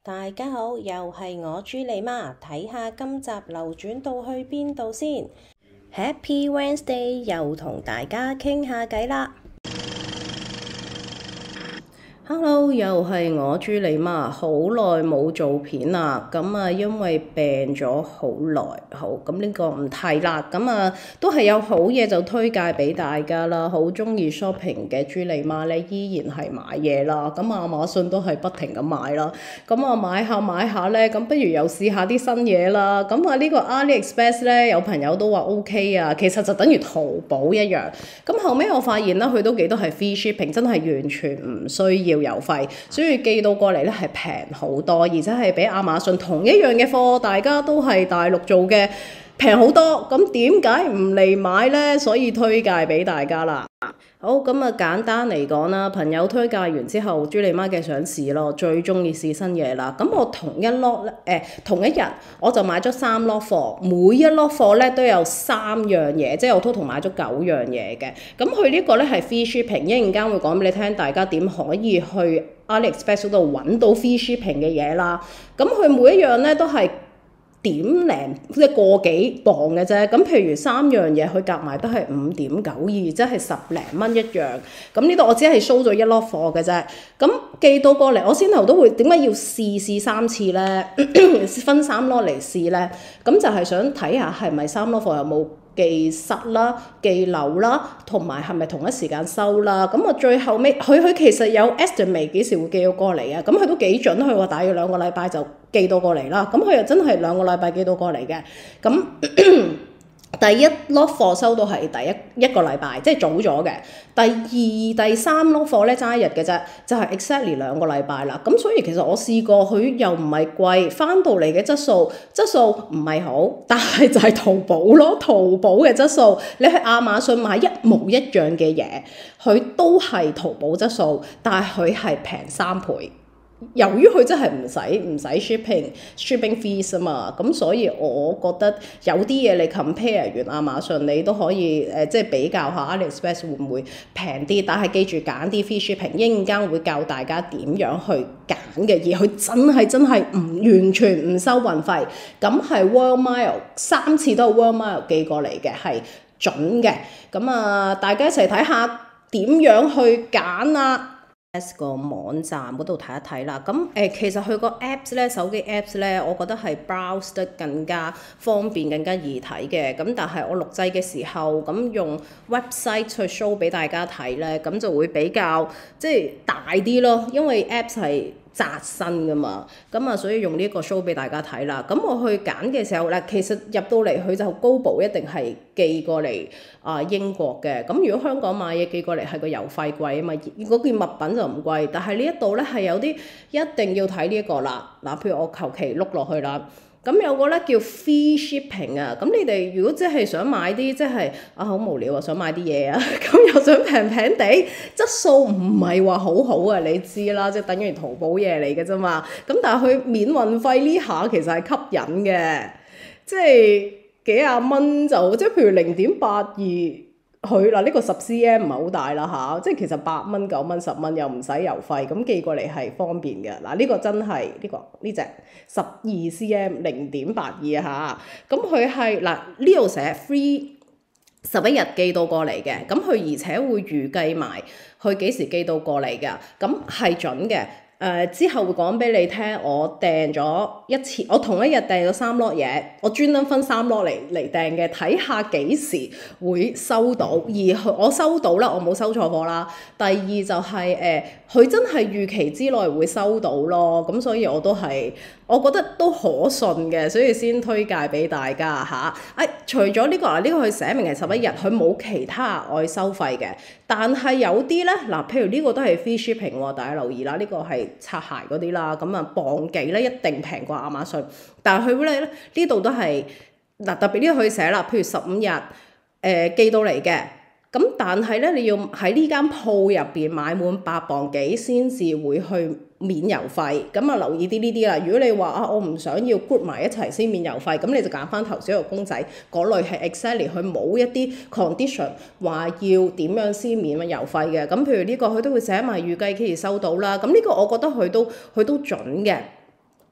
大家好，又係我朱莉媽，睇下今集流轉到去邊度先。Happy Wednesday，又同大家傾下偈啦。Hello，又係我朱莉媽，好耐冇做片啦，因為病咗好耐，咁呢個唔提啦，都係有好嘢就推介俾大家啦，好鍾意 shopping 嘅朱莉媽咧，依然係買嘢啦，亞馬遜都係不停咁買啦，買下咧，不如又試下啲新嘢啦，呢個 AliExpress 咧，有朋友都話 OK 啊，其實就等於淘寶一樣，後尾我發現啦，佢都幾多係 free shipping， 真係完全唔需要郵費，所以寄到過嚟咧係平好多，而且係比亞馬遜同一樣嘅貨，大家都係大陸做嘅平好多。咁點解唔嚟買呢？所以推介俾大家啦。好，簡單嚟講啦，朋友推介完之後，朱莉媽嘅想試咯，最中意試新嘢啦。我同一日我就買咗3 lot 貨，每一 lot 貨咧都有3樣嘢，即係我 total 買咗9樣嘢嘅。佢呢個咧係 free shipping， 一陣間會講俾你聽，大家點可以去 AliExpress 度揾到 free shipping 嘅嘢啦。佢每一樣咧都係點零即係個幾磅嘅啫，譬如3樣嘢佢夾埋都係5.92，即係10零蚊一樣。呢度我只係 show 咗一 lot 貨嘅啫。寄到過嚟，我先頭都會點解要試3次咧？分3 lot 嚟試咧，就係想睇下係咪3 lot 貨有冇寄失啦、寄漏啦，同埋係咪同一時間收啦？我最後尾佢其實有 estimate 幾時會寄到過嚟啊？佢都幾準，佢話大約2個禮拜就寄到過嚟啦。佢又真係2個禮拜寄到過嚟嘅。第一 lot 貨收到係第一個禮拜，即係早咗嘅。第二、第3 lot 貨咧爭1日嘅啫，就係 exactly 2個禮拜啦。所以其實我試過，佢又唔係貴，翻到嚟嘅質素唔係好，但係就係淘寶咯，淘寶嘅質素，你去亞馬遜買一模一樣嘅嘢，佢都係淘寶質素，但係佢係平3倍。由於佢真係唔使 shipping fees 啊嘛，所以我覺得有啲嘢你 compare 完亞馬遜，你都可以即係比較下 AliExpress 會唔會平啲，但係記住揀啲 free shipping， 一陣間會教大家點樣去揀嘅嘢，佢真係唔完全唔收運費，係 World Mile 3次都係 World Mile 寄過嚟嘅，係準嘅。大家一齊睇下點樣去揀啊！個網站嗰度睇一睇啦，其實佢個 apps 咧，手機 apps 咧，我覺得係 browse 得更加方便、更加易睇嘅。但係我錄製嘅時候，用 website 去 show 俾大家睇咧，就會比較即係大啲咯，因為 apps 係扎身噶嘛，所以用呢個 show 俾大家睇啦。我去揀嘅時候咧，其實入到嚟佢就GoBo一定係寄過嚟英國嘅。如果香港買嘢寄過嚟係個郵費貴啊嘛，嗰件物品就唔貴。但係呢一度咧係有啲一定要睇呢一個啦。譬如我求其碌落去啦。有個咧叫 free shipping 啊，你哋如果即係想買啲即係好無聊啊，想買啲嘢啊，又想平平地，質素唔係話好好啊，你知啦，即係等於淘寶嘢嚟嘅啫嘛。但係佢免運費呢下其實係吸引嘅，即係幾廿蚊就即係譬如0.82。佢呢個10cm 唔係好大啦即係其實8蚊、9蚊、10蚊又唔使郵費，寄過嚟係方便嘅。呢個真係呢隻12cm 0.82啊佢係呢度寫 free 11日寄到過嚟嘅，佢而且會預計埋佢幾時寄到過嚟㗎，係準嘅。之後會講俾你聽，我訂咗1次，我同一日訂咗3 lot 嘢，我專登分3 lot 嚟訂嘅，睇下幾時會收到。而我收到啦，我冇收錯貨啦。第二就係佢真係預期之內會收到咯，所以我覺得都可信嘅，所以先推介俾大家嚇。除咗呢個佢寫明係11日，佢冇其他額外收費嘅。但係有啲咧譬如呢個都係 free shipping 喎，大家留意啦，呢個係擦鞋嗰啲啦，磅幾咧一定平過亞馬遜。但係佢咧呢度都係特別呢個佢寫啦，譬如15日寄到嚟嘅。但係咧，你要喺呢間鋪入邊買滿8磅幾先至會去免郵費。留意啲呢啲啦。如果你話我唔想要 group 埋一齊先免郵費，你就揀翻頭先個公仔嗰類係 exactly 佢冇一啲 condition 話要點樣先免郵費嘅。譬如呢個佢都會寫埋預計幾時收到啦。呢個我覺得佢都準嘅。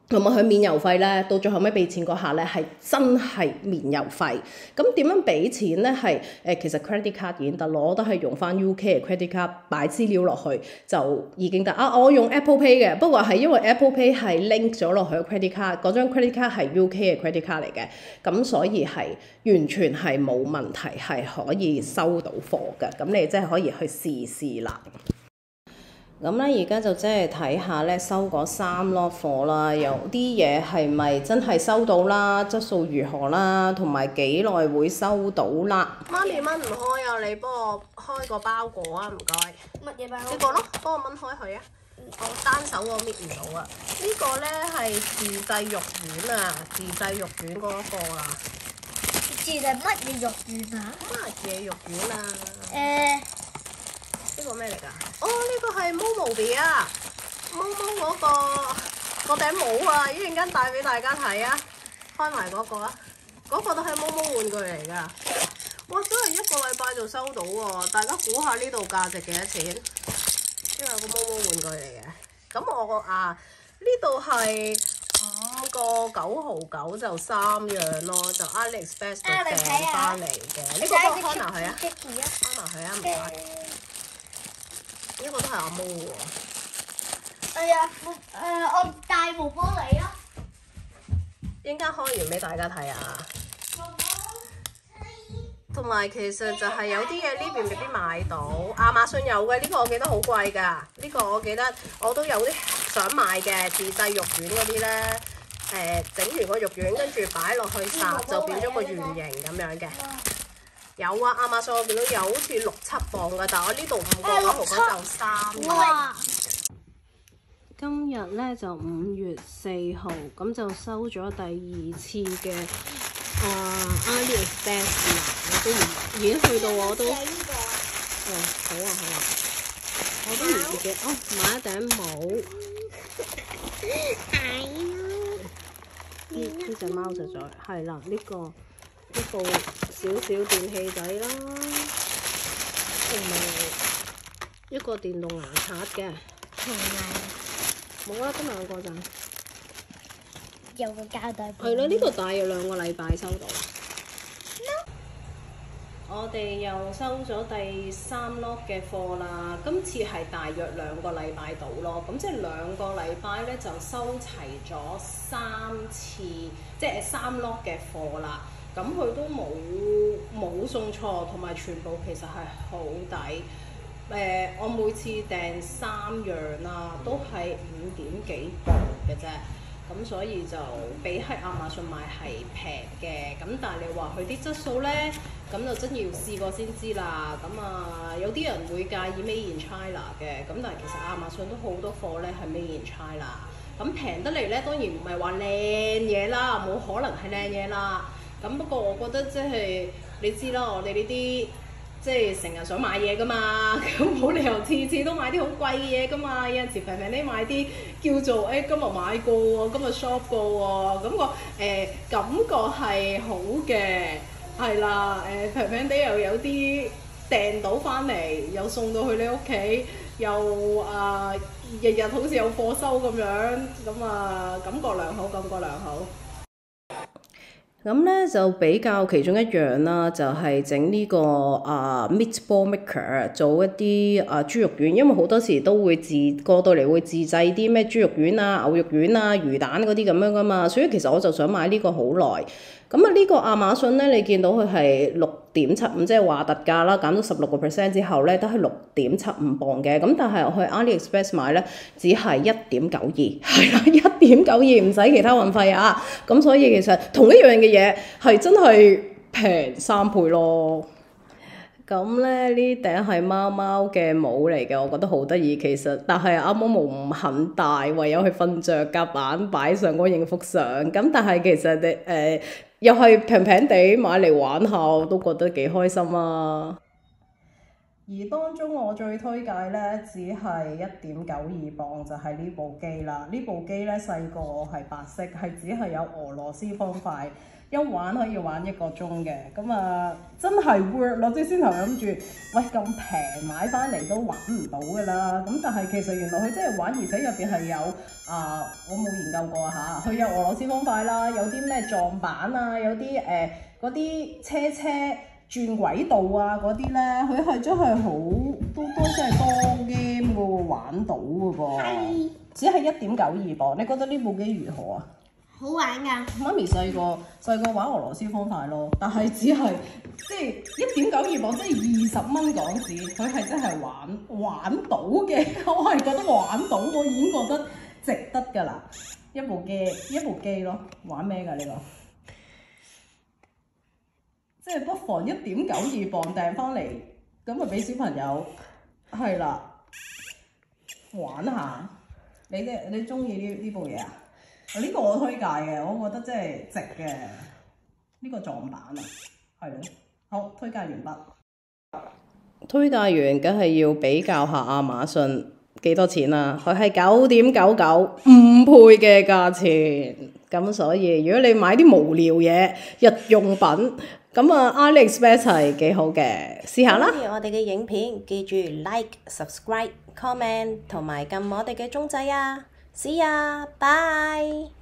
同埋佢免郵費咧，到最後尾俾錢嗰下咧係真係免郵費。咁點樣俾錢咧？係其實 credit card 已經得，攞得係用翻 UK 嘅 credit card 擺資料落去就已經得。我用 Apple Pay 嘅，不過係因為 Apple Pay 係 link 咗落去 credit card，嗰張 credit card 係 UK 嘅 credit card 嚟嘅，咁所以係完全係冇問題，係可以收到貨嘅。咁你真係可以去試試啦。咁咧，而家就即係睇下咧收嗰3 lot 貨啦，有啲嘢係咪真係收到啦，質素如何啦，同埋幾耐會收到啦。媽咪掹唔開啊，你幫我開個包裹啊，唔該。 乜嘢包？ 呢個咯，幫我掹開佢啊！我單手我搣唔到啊。呢個咧係自製肉丸啊，自製肉丸嗰個啦。 自製乜嘢肉丸啊？ 乜嘢肉丸啊？呢個咩嚟㗎？哦，呢個係 Momo 啊，毛嗰頂帽啊，一陣間帶俾大家睇啊！開埋嗰個啊，嗰個都係毛玩具嚟㗎。哇！真係1個禮拜就收到喎，大家估下呢度價值幾多錢？因為個毛玩具嚟嘅。咁我呢度係5.999就3樣咯，就 AliExpress 度訂翻嚟嘅。呢個幫我開埋佢啊，開埋佢啊，唔該。呢個都係阿毛喎。 係啊，我帶部玻璃咯。 一陣間開完俾大家睇啊！同埋其實就係有啲嘢呢邊未必買到，亞馬遜有嘅，呢個我記得好貴㗎。呢個我記得我都有啲想買嘅自製肉丸嗰啲咧，整完個肉丸跟住擺落去烚就變咗個圓形咁樣嘅。有啊，亞馬遜我見到有好似6、7磅㗎，但係我呢度5.9就3。哇！今日咧就5月4號，咁就收咗第2次嘅AliExpress 啦，我都已經去到我都，好啊，我都唔記得買一頂帽。呢隻貓實在係啦，呢部少少電器仔啦，同埋一個電動牙刷嘅。冇啦，今日有個咋？ 有個膠袋。 係啦，呢個大約2個禮拜收到。我哋又收咗第3 lot 嘅貨啦，今次係大約2個禮拜到咯，咁即係2個禮拜咧就收齊咗3次，即係3 lot 嘅貨啦。咁佢都冇送錯，同埋全部其實係好抵。我每次訂3樣啦，都係5點幾磅嘅啫。咁所以就比喺亞馬遜買係平嘅，咁但係你話佢啲質素咧，咁就真要試過先知啦。咁有啲人會介意 Made in China 嘅，咁但係其實亞馬遜都好多貨咧係 Made in China。咁平得嚟咧，當然唔係話靚嘢啦，冇可能係靚嘢啦。咁不過我覺得即係你知啦，我哋呢啲即係成日想買嘢噶嘛，咁冇理由次次都買啲好貴嘅嘢噶嘛。有陣時平平啲買啲叫做今日買過喎，今日 shop 過喎，咁個感覺係好嘅，係啦，平平啲又有啲訂到翻嚟，又送到去你屋企，又日日好似有貨收咁樣，咁感覺良好，感覺良好。咁咧就比較其中一樣啦，就係整呢個meatball maker 做一啲豬肉丸，因為好多時都會過到嚟會自製啲咩豬肉丸啊、牛肉丸啊、魚蛋嗰啲咁樣噶嘛，所以其實我就想買呢個好耐。咁呢個亞馬遜咧，你見到佢係6.75，即係話特價啦，減咗16% 之後咧，都係6.75磅嘅。咁但係我去 AliExpress 買咧，只係1.92，係啦，1.92唔使其他運費啊。咁所以其實同一樣嘅嘢係真係平3倍咯。咁咧呢頂係貓貓嘅帽嚟嘅，我覺得好得意。其實，但係阿毛毛唔肯戴，唯有去瞓着夾板擺上嗰影幅相。咁但係其實又係平平地買嚟玩下，我都覺得幾開心啊！ 而當中我最推介咧，只係1.92磅，就係呢部機啦。呢部機咧細個係白色，係只係有俄羅斯方塊，一玩可以玩1個鐘嘅。咁真係 work 咯！即係先頭諗住，喂咁平買翻嚟都玩唔到㗎啦。咁但係其實原來佢真係玩，而且入邊係有我冇研究過嚇，佢有俄羅斯方塊啦，有啲咩撞板啊，有啲嗰啲車轉軌道啊嗰啲咧，佢係真係好都真係多 game 嘅喎，玩到嘅噃。只係1.92磅，你覺得呢部機如何啊？ 好玩㗎！ 媽咪細個玩俄羅斯方塊咯，但係只係即係1.92磅，即係20蚊港紙，佢係真係玩到嘅。我係覺得玩到，我已經覺得值得㗎啦。一部機咯，玩咩㗎呢個？即係不妨1.92磅訂翻嚟，咁啊俾小朋友係啦玩下。你中意呢部嘢啊？呢個我推介嘅，我覺得真係值嘅。呢個撞板啊，係咯。好，推介完畢。推介完，梗係要比較下亞馬遜幾多錢啊？佢係9.99，5倍嘅價錢。咁所以如果你買啲無聊嘢、日用品，咁AliExpress 係幾好嘅，試下啦。 中意我哋嘅影片，記住 like、subscribe、comment 同埋撳我哋嘅鐘仔啊！See ya，bye。